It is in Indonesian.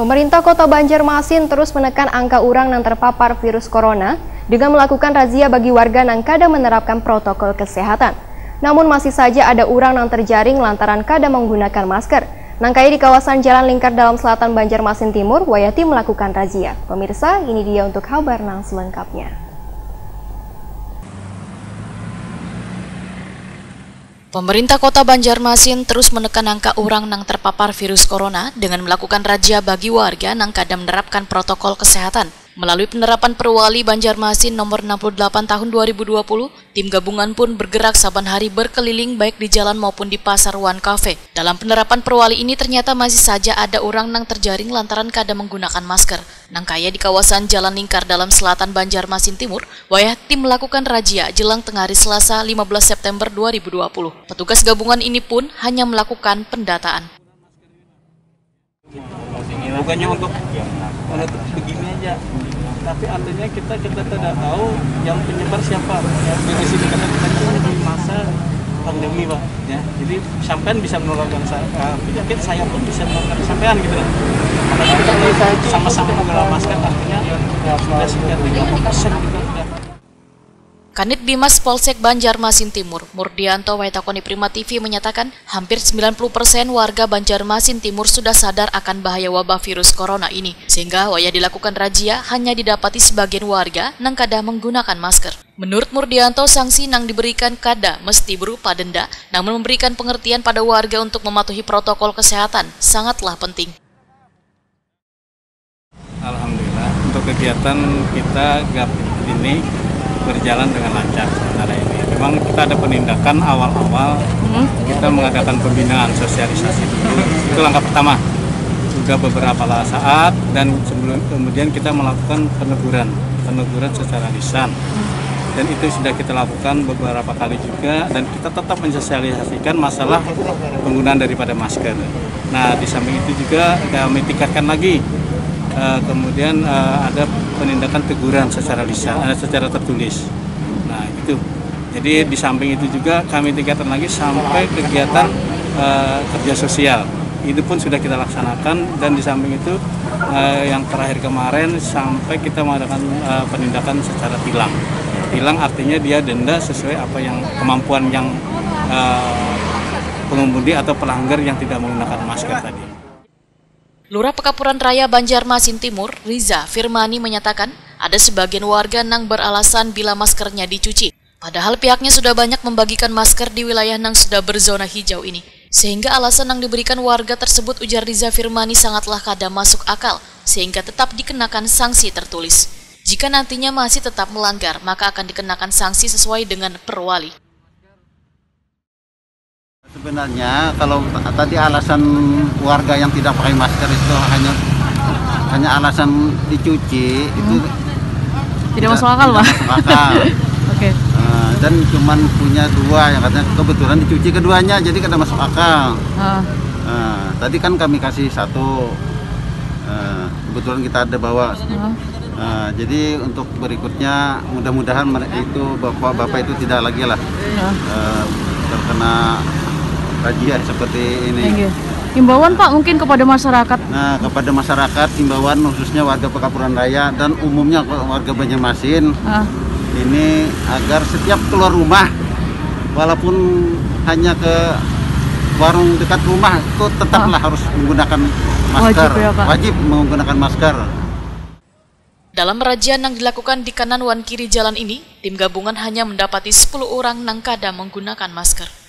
Pemerintah Kota Banjarmasin terus menekan angka urang yang terpapar virus corona dengan melakukan razia bagi warga yang kada menerapkan protokol kesehatan. Namun masih saja ada urang yang terjaring lantaran kada menggunakan masker. Nangkaya di kawasan Jalan Lingkar Dalam Selatan Banjarmasin Timur, Wayati melakukan razia. Pemirsa, ini dia untuk kabar nang selengkapnya. Pemerintah Kota Banjarmasin terus menekan angka urang nang terpapar virus corona dengan melakukan razia bagi warga nang kada menerapkan protokol kesehatan. Melalui penerapan Perwali Banjarmasin nomor 68 tahun 2020, tim gabungan pun bergerak saban hari berkeliling baik di jalan maupun di pasar One Cafe. Dalam penerapan Perwali ini ternyata masih saja ada urang nang terjaring lantaran kada menggunakan masker. Nangkaya di kawasan Jalan Lingkar Dalam Selatan Banjarmasin Timur, Wayati melakukan razia jelang tengah hari Selasa 15 September 2020. Petugas gabungan ini pun hanya melakukan pendataan. Bukannya untuk begini aja, tapi artinya kita tidak tahu yang penyebar siapa. Ya, virus ini karena kita di masa pandemi, Pak. Ya, jadi sampean bisa menularkan penyakit, saya pun bisa menularkan sampean gitu loh. Apalagi kita sama-sama menggunakan masker, artinya sudah sekitar 30% gitu. Kanit Bimas Polsek Banjarmasin Timur, Murdianto Waitakoni Prima TV menyatakan hampir 90% warga Banjarmasin Timur sudah sadar akan bahaya wabah virus corona ini, sehingga waya dilakukan razia hanya didapati sebagian warga nang kada menggunakan masker. Menurut Murdianto, sanksi nang diberikan kada mesti berupa denda, namun memberikan pengertian pada warga untuk mematuhi protokol kesehatan sangatlah penting. Alhamdulillah, untuk kegiatan kita GAP ini berjalan dengan lancar sebenarnya ini. Memang kita ada penindakan awal-awal, kita mengadakan pembinaan sosialisasi dulu. Itu langkah pertama. Sudah beberapa saat dan kemudian kita melakukan peneguran secara lisan. Dan itu sudah kita lakukan beberapa kali juga dan kita tetap mensosialisasikan masalah penggunaan daripada masker. Nah, di samping itu juga kami tingkatkan lagi. Kemudian ada penindakan teguran secara lisan, secara tertulis. Nah itu, jadi di samping itu juga kami tingkatkan lagi sampai kegiatan kerja sosial. Itu pun sudah kita laksanakan dan di samping itu yang terakhir kemarin sampai kita mengadakan penindakan secara tilang. Tilang artinya dia denda sesuai apa yang kemampuan yang pengemudi atau pelanggar yang tidak menggunakan masker tadi. Lurah Pekapuran Raya Banjarmasin Timur, Riza Firmani menyatakan ada sebagian warga nang beralasan bila maskernya dicuci. Padahal pihaknya sudah banyak membagikan masker di wilayah nang sudah berzona hijau ini. Sehingga alasan yang diberikan warga tersebut, ujar Riza Firmani, sangatlah kada masuk akal, sehingga tetap dikenakan sanksi tertulis. Jika nantinya masih tetap melanggar, maka akan dikenakan sanksi sesuai dengan Perwali. Sebenarnya kalau tadi alasan warga yang tidak pakai masker itu hanya alasan dicuci, itu tidak masuk akal, Pak. Oke. Dan cuman punya dua yang katanya kebetulan dicuci keduanya, jadi kada masuk akal. Tadi kan kami kasih satu, kebetulan kita ada bawa. Jadi untuk berikutnya mudah-mudahan itu bapak itu tidak lagi lah terkena razia seperti ini. Himbauan Pak mungkin kepada masyarakat. Nah, kepada masyarakat himbauan khususnya warga Pekapuran Raya dan umumnya warga Banjarmasin ini agar setiap keluar rumah walaupun hanya ke warung dekat rumah itu tetaplah harus menggunakan masker. Wajib menggunakan masker. Dalam razia yang dilakukan di kanan wan kiri jalan ini, tim gabungan hanya mendapati 10 orang nang kada menggunakan masker.